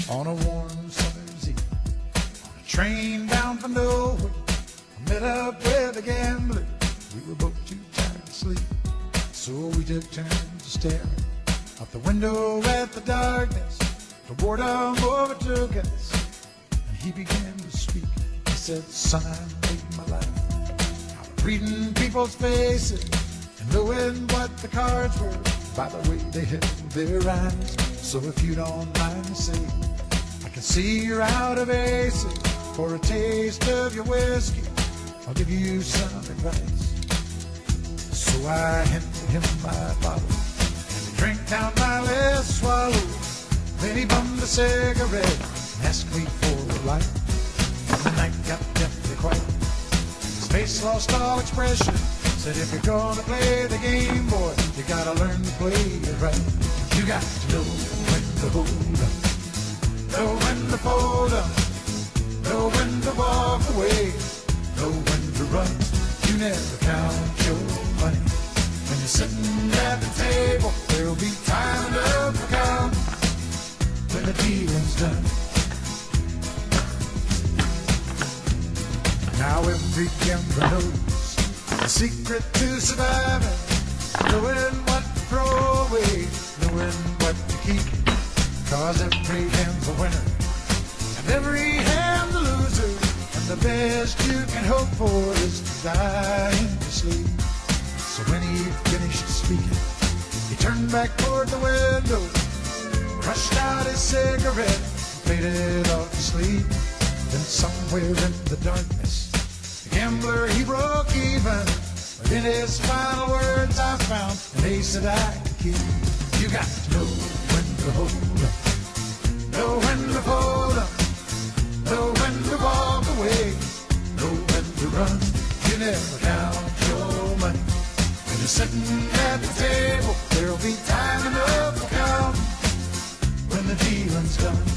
On a warm summer's eve, on a train bound for nowhere, I met up with a gambler. We were both too tired to sleep, so we took turns staring out the window at the darkness. The boredom overtook us, and he began to speak. He said, "Son, I made my life out of reading people's faces and knowing what the cards were by the way they held their eyes. So if you don't mind me saying, I can see you're out of aces. For a taste of your whiskey, I'll give you some advice." So I handed him my bottle, and he drank down my last swallow. Then he bummed a cigarette and asked me for a light. And the night got deathly quiet. His face lost all expression. Said, "If you're gonna play the game, boy, you gotta learn to play it right. You got to know when to hold up, know when to fold up, know when to walk away, know when to run. You never count your money. When you're sitting at the table, there'll be time enough to count when the dealing's done." Now every gambler knows the secret to surviving, knowing what to throw away, knowing what to keep. 'Cause every hand's a winner, and every hand's a loser, and the best you can hope for is to die in your sleep. So when he finished speaking, he turned back toward the window, crushed out his cigarette, and faded off to sleep. Then somewhere in the darkness, the gambler, he broke even. But in his final words I found an ace that I could keep. You got to know when to hold up, know when to fold up, know when to walk away, know when to run. You never count your money. When you're sitting at the table, there'll be time enough to count when the dealing's done.